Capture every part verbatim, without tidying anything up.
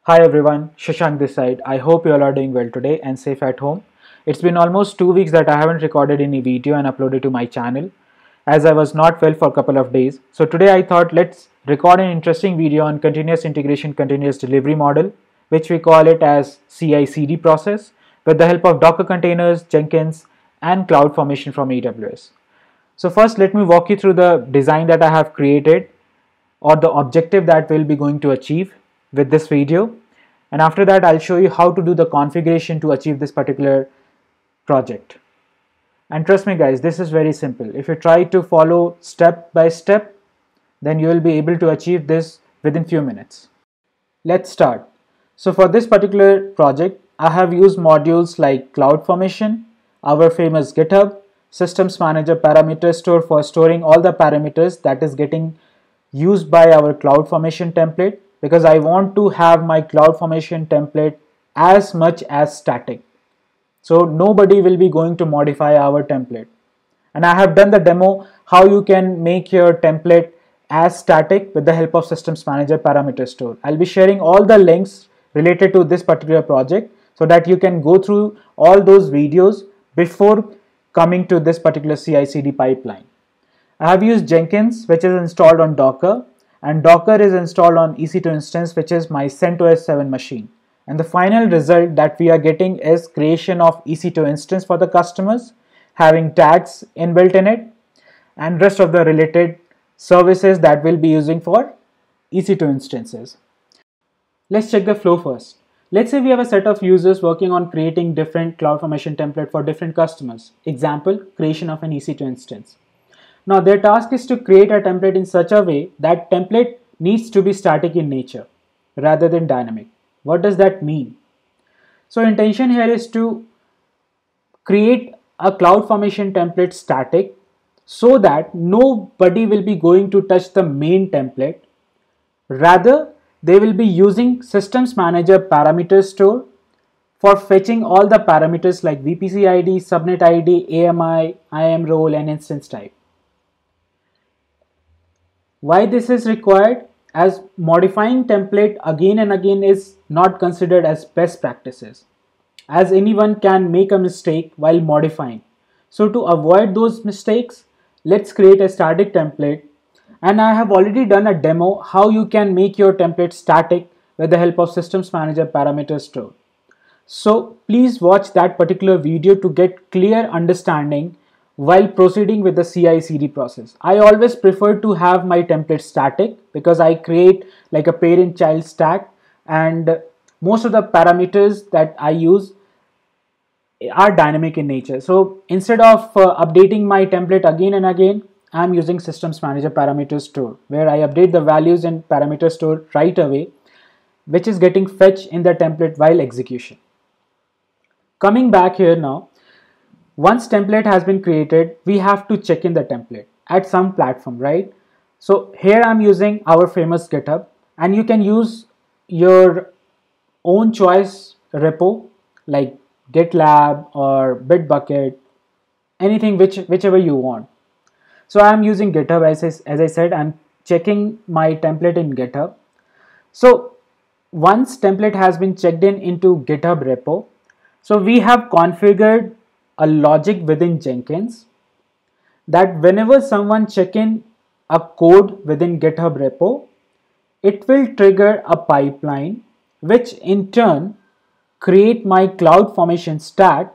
Hi everyone, Shashank this side. I hope you all are doing well today and safe at home. It's been almost two weeks that I haven't recorded any video and uploaded to my channel as I was not well for a couple of days. So today I thought let's record an interesting video on continuous integration continuous delivery model, which we call it as C I C D process, with the help of Docker containers, Jenkins and CloudFormation from A W S. So first let me walk you through the design that I have created or the objective that we'll be going to achieve with this video, and after that I'll show you how to do the configuration to achieve this particular project. And trust me guys, this is very simple. If you try to follow step by step, then you will be able to achieve this within few minutes. Let's start. So for this particular project I have used modules like CloudFormation, our famous GitHub, Systems Manager Parameter Store for storing all the parameters that is getting used by our CloudFormation template, because I want to have my CloudFormation template as much as static. So nobody will be going to modify our template. And I have done the demo how you can make your template as static with the help of Systems Manager Parameter Store. I'll be sharing all the links related to this particular project so that you can go through all those videos before coming to this particular C I C D pipeline. I have used Jenkins, which is installed on Docker, and Docker is installed on E C two instance, which is my CentOS seven machine. And the final result that we are getting is creation of E C two instance for the customers, having tags inbuilt in it, and rest of the related services that we'll be using for E C two instances. Let's check the flow first. Let's say we have a set of users working on creating different CloudFormation template for different customers. Example, creation of an E C two instance. Now their task is to create a template in such a way that template needs to be static in nature rather than dynamic. What does that mean? So intention here is to create a CloudFormation template static so that nobody will be going to touch the main template. Rather, they will be using Systems Manager Parameter Store for fetching all the parameters like V P C I D, subnet I D, A M I, I A M role and instance type. Why this is required? As modifying template again and again is not considered as best practices, as anyone can make a mistake while modifying. So to avoid those mistakes, let's create a static template, and I have already done a demo how you can make your template static with the help of Systems Manager Parameter Store. So please watch that particular video to get clear understanding while proceeding with the C I C D process. I always prefer to have my template static because I create like a parent-child stack, and most of the parameters that I use are dynamic in nature. So instead of uh, updating my template again and again, I'm using Systems Manager Parameter Store, where I update the values in Parameter Store right away, which is getting fetched in the template while execution. Coming back here now, once template has been created, we have to check in the template at some platform, right? So here I'm using our famous GitHub, and you can use your own choice repo like GitLab or Bitbucket, anything which whichever you want. So I'm using GitHub. As I, as I said, I'm checking my template in GitHub. So once template has been checked in into GitHub repo, so we have configured a logic within Jenkins that whenever someone check in a code within GitHub repo, it will trigger a pipeline which in turn create my CloudFormation stack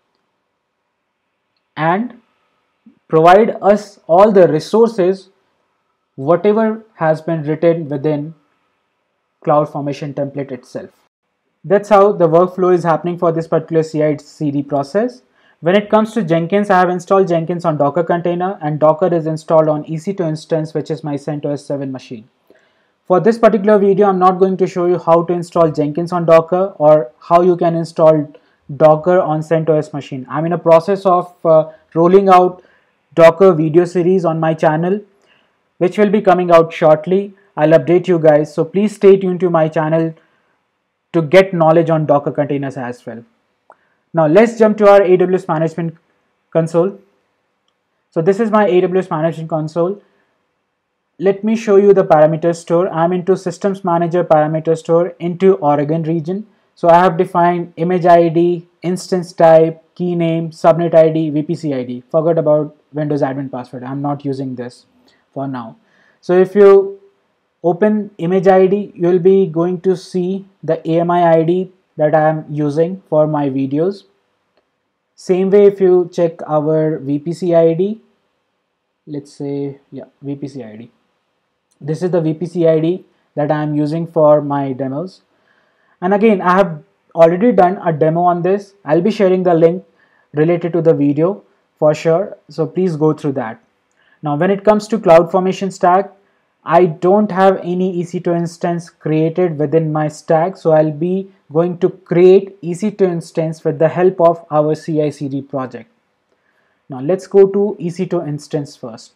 and provide us all the resources whatever has been written within CloudFormation template itself. That's how the workflow is happening for this particular C I C D process. When it comes to Jenkins, I have installed Jenkins on Docker container, and Docker is installed on E C two instance, which is my CentOS seven machine. For this particular video, I'm not going to show you how to install Jenkins on Docker or how you can install Docker on CentOS machine. I'm in a process of uh, rolling out Docker video series on my channel, which will be coming out shortly. I'll update you guys, so please stay tuned to my channel to get knowledge on Docker containers as well. Now let's jump to our A W S Management Console. So this is my A W S Management Console. let me show you the parameter store. I'm into Systems Manager parameter store into Oregon region. So I have defined image I D, instance type, key name, subnet I D, V P C I D. Forgot about Windows admin password. I'm not using this for now. So if you open image I D, you'll be going to see the A M I I D that I am using for my videos. Same way, if you check our V P C I D, let's say, yeah, V P C I D. This is the V P C I D that I am using for my demos. And again, I have already done a demo on this. I'll be sharing the link related to the video for sure. So please go through that. Now, when it comes to CloudFormation stack, I don't have any E C two instance created within my stack. So I'll be going to create E C two instance with the help of our C I C D project. Now let's go to E C two instance first.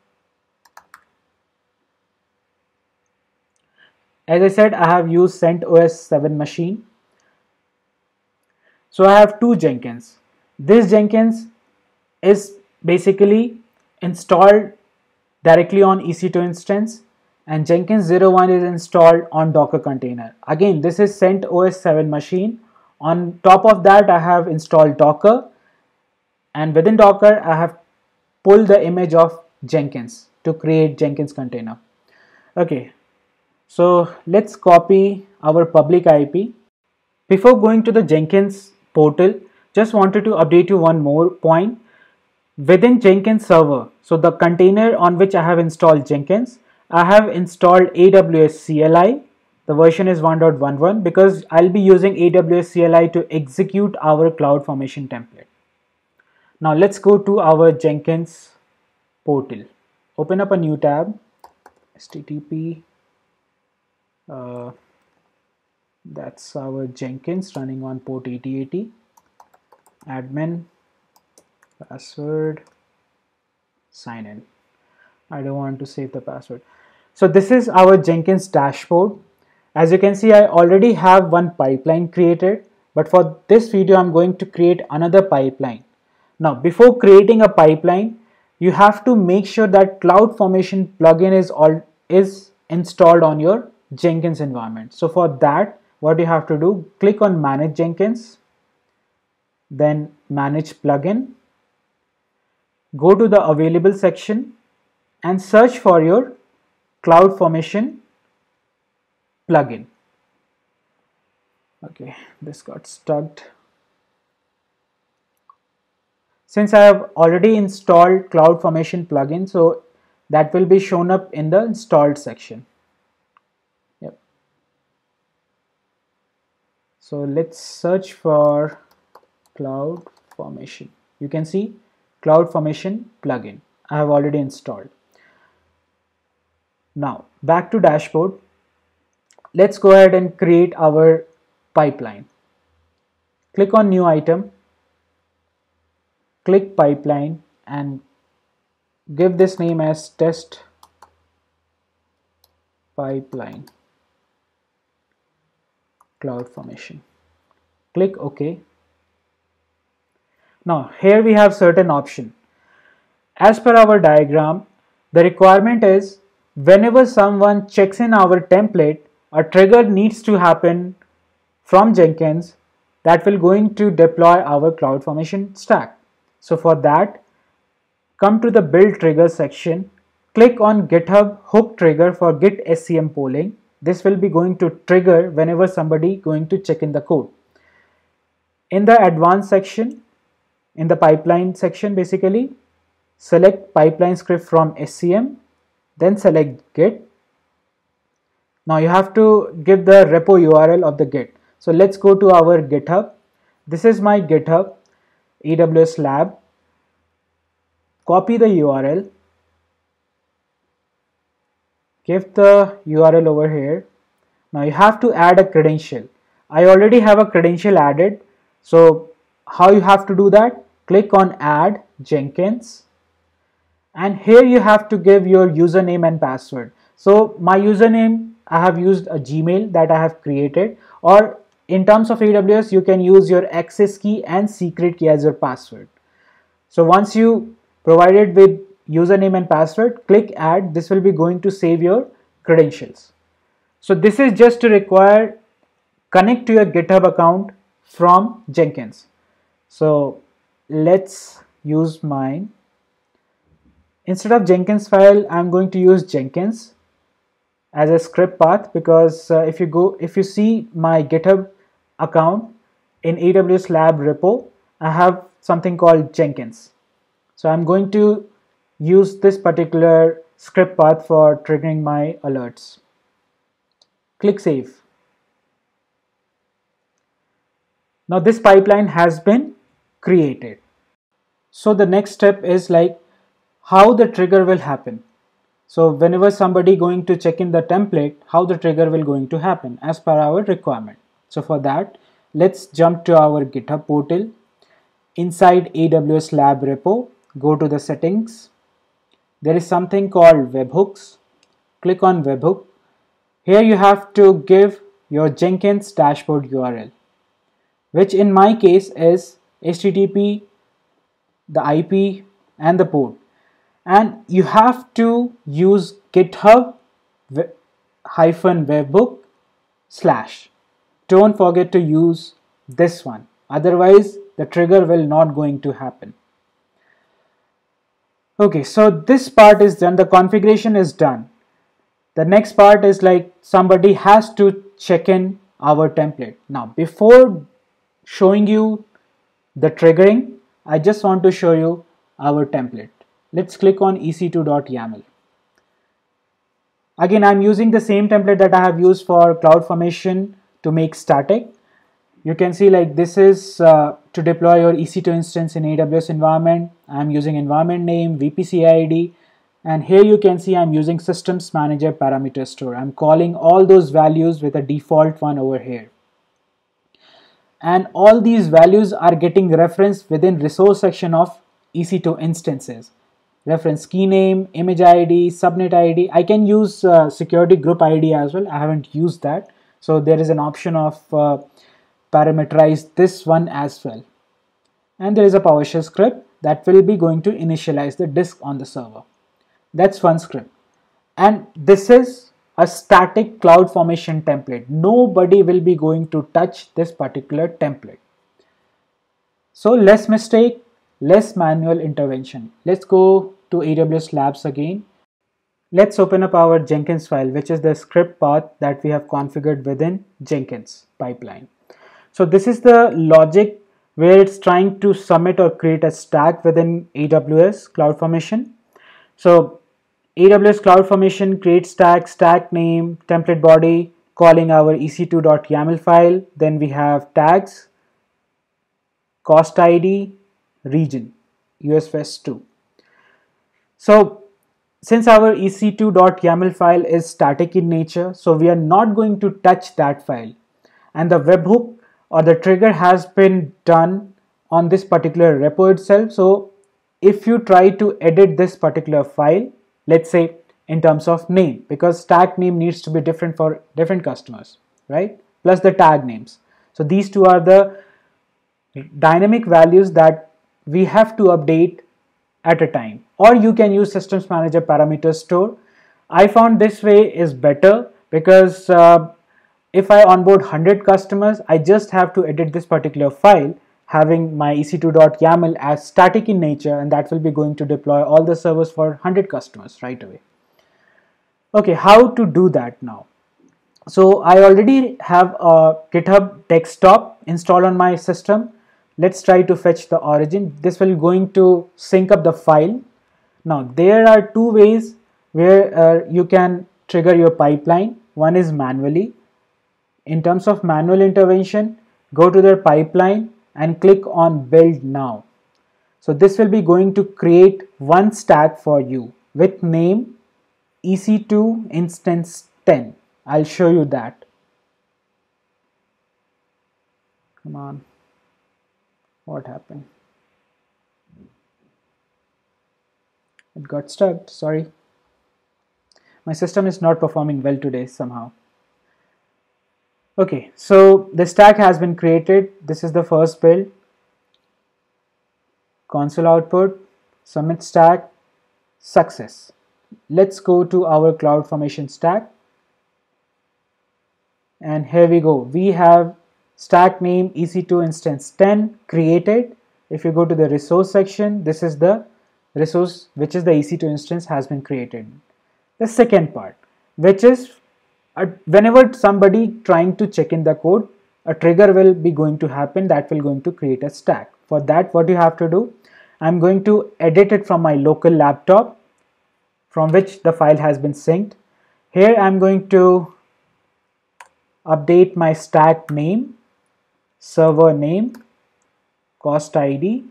As I said, I have used CentOS seven machine. So I have two Jenkins. This Jenkins is basically installed directly on E C two instance, and Jenkins zero one is installed on Docker container. Again, this is CentOS seven machine. On top of that, I have installed Docker, and within Docker, I have pulled the image of Jenkins to create Jenkins container. Okay. So let's copy our public I P. Before going to the Jenkins portal, just wanted to update you one more point. Within Jenkins server, so the container on which I have installed Jenkins, I have installed A W S C L I. The version is one point eleven because I'll be using A W S C L I to execute our CloudFormation template. Now let's go to our Jenkins portal. Open up a new tab, H T T P. Uh, that's our Jenkins running on port eighty eighty. Admin, password, sign in. I don't want to save the password. So this is our Jenkins dashboard. As you can see, I already have one pipeline created, but for this video, I'm going to create another pipeline. Now, before creating a pipeline, you have to make sure that CloudFormation plugin is all is installed on your Jenkins environment. So for that, what you have to do, click on Manage Jenkins, then Manage Plugin, go to the Available section and search for your CloudFormation plugin. Okay, this got stuck. Since I have already installed CloudFormation plugin, so that will be shown up in the installed section. Yep. So let's search for CloudFormation. You can see CloudFormation plugin I have already installed. Now back to dashboard. Let's go ahead and create our pipeline. Click on new item, click pipeline and give this name as test pipeline CloudFormation. Click OK. Now here we have certain option. As per our diagram, the requirement is whenever someone checks in our template, a trigger needs to happen from Jenkins that will going to deploy our CloudFormation stack. So for that, come to the build trigger section, click on GitHub hook trigger for Git S C M polling. This will be going to trigger whenever somebody going to check in the code. In the advanced section, in the pipeline section, basically select pipeline script from S C M, then select Git. Now you have to give the repo U R L of the Git. So let's go to our GitHub. This is my GitHub, A W S Lab. Copy the U R L. Give the U R L over here. Now you have to add a credential. I already have a credential added. So how you have to do that? Click on Add Jenkins. And here you have to give your username and password. So my username, I have used a Gmail that I have created, or in terms of A W S, you can use your access key and secret key as your password. So once you provided with username and password, click add. This will be going to save your credentials. So this is just to require connect to your GitHub account from Jenkins. So let's use mine. Instead of Jenkins file, I'm going to use Jenkins as a script path, because uh, if you go if you see my GitHub account in A W S Lab repo, I have something called Jenkins. So I'm going to use this particular script path for triggering my alerts. Click save. Now this pipeline has been created. So the next step is like how the trigger will happen. So whenever somebody going to check in the template, how the trigger will going to happen as per our requirement. So for that, let's jump to our GitHub portal. Inside A W S Lab repo, go to the settings. There is something called webhooks. Click on webhook. Here you have to give your Jenkins dashboard U R L, which in my case is H T T P, the I P and the port. And you have to use GitHub hyphen webhook slash. Don't forget to use this one. Otherwise, the trigger will not going to happen. Okay, so this part is done. The configuration is done. The next part is like somebody has to check in our template. Now, before showing you the triggering, I just want to show you our template. Let's click on E C two dot YAML. Again, I'm using the same template that I have used for CloudFormation to make static. You can see like this is uh, to deploy your E C two instance in A W S environment. I'm using environment name, V P C I D, and here you can see I'm using Systems Manager Parameter Store. I'm calling all those values with a default one over here. And all these values are getting referenced within resource section of E C two instances. Reference key name, image I D, subnet I D. I can use uh, security group I D as well. I haven't used that. So there is an option of uh, parameterize this one as well. And there is a PowerShell script that will be going to initialize the disk on the server. That's one script. And this is a static CloudFormation template. Nobody will be going to touch this particular template. So less mistake, less manual intervention. Let's go to A W S Labs again. Let's open up our Jenkins file, which is the script path that we have configured within Jenkins pipeline. So this is the logic where it's trying to submit or create a stack within A W S CloudFormation. So A W S CloudFormation create stack, stack name, template body, calling our E C two dot YAML file. Then we have tags, cost I D, region, U S West two. So since our E C two dot YAML file is static in nature, so we are not going to touch that file. And the webhook or the trigger has been done on this particular repo itself. So if you try to edit this particular file, let's say in terms of name, because stack name needs to be different for different customers, right? Plus the tag names. So these two are the dynamic values that we have to update at a time. Or you can use Systems Manager Parameter Store. I found this way is better because uh, if I onboard one hundred customers, I just have to edit this particular file having my E C two dot YAML as static in nature, and that will be going to deploy all the servers for one hundred customers right away. Okay, how to do that now? So I already have a GitHub desktop installed on my system. Let's try to fetch the origin. This will going to sync up the file. Now there are two ways where uh, you can trigger your pipeline. One is manually. In terms of manual intervention, go to the pipeline and click on build now. So this will be going to create one stack for you with name E C two instance ten. I'll show you that. Come on. What happened? It got stuck, sorry. My system is not performing well today somehow. Okay, so the stack has been created. This is the first build. Console output, submit stack, Success. Let's go to our CloudFormation stack. And here we go. We have stack name E C two instance ten created. If you go to the resource section, this is the resource which is the E C two instance has been created. The second part, which is uh, whenever somebody trying to check in the code, a trigger will be going to happen that will going to create a stack. For that, what you have to do, I'm going to edit it from my local laptop from which the file has been synced. Here I'm going to update my stack name, server name, cost I D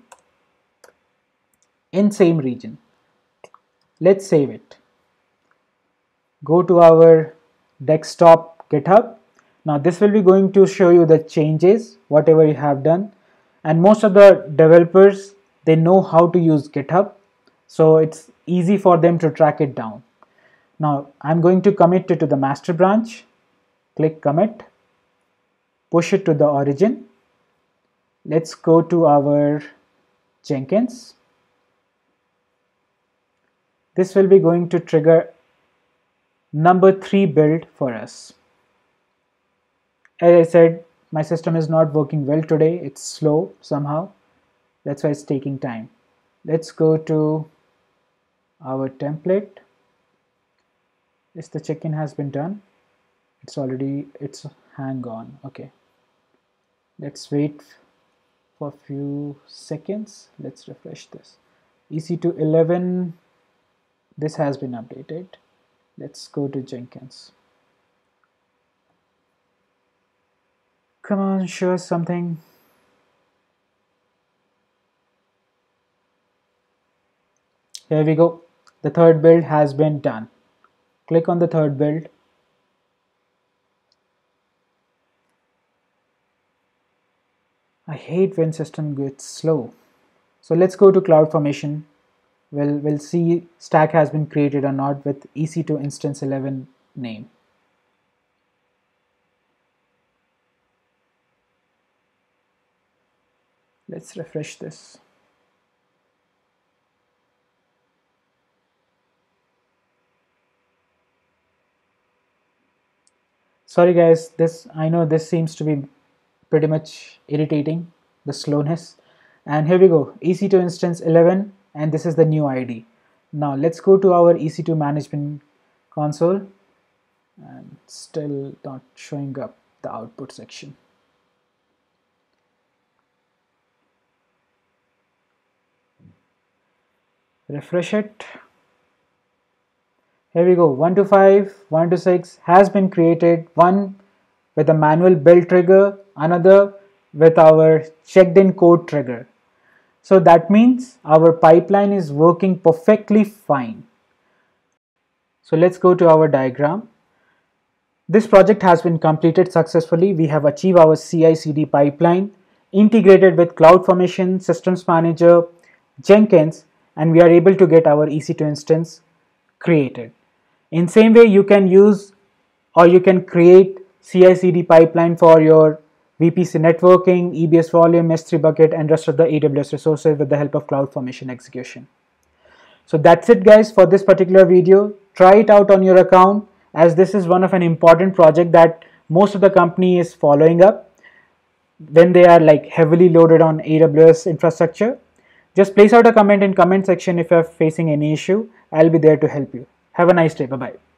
in same region. Let's save it. Go to our desktop GitHub. Now this will be going to show you the changes, whatever you have done. And most of the developers, they know how to use GitHub. So it's easy for them to track it down. Now I'm going to commit it to the master branch. Click commit. Push it to the origin. Let's go to our Jenkins. This will be going to trigger number three build for us. As I said, my system is not working well today. It's slow somehow. That's why it's taking time. Let's go to our template. Yes, the check-in has been done. It's already, it's hang on. Okay. Let's wait for a few seconds. Let's refresh this. E C two eleven, this has been updated. Let's go to Jenkins. Come on, show us something. Here we go. The third build has been done. Click on the third build. I hate when system gets slow. So let's go to CloudFormation. We'll, we'll see stack has been created or not with E C two instance eleven name. Let's refresh this. Sorry guys, this I know this seems to be pretty much irritating, the slowness. And here we go, E C two instance eleven, and this is the new I D. Now let's go to our E C two management console, and still not showing up the output section. Refresh it. Here we go, one to five, one to six has been created, one with a manual build trigger, another with our checked in code trigger. So that means our pipeline is working perfectly fine. So let's go to our diagram. This project has been completed successfully. We have achieved our C I C D pipeline integrated with CloudFormation, Systems Manager, Jenkins, and we are able to get our E C two instance created. In same way, you can use or you can create C I C D pipeline for your V P C networking, E B S volume, S three bucket, and rest of the A W S resources with the help of CloudFormation execution. So that's it guys for this particular video. Try it out on your account, as this is one of an important project that most of the company is following up when they are like heavily loaded on A W S infrastructure. Just place out a comment in comment section if you are facing any issue. I'll be there to help you. Have a nice day. Bye-bye.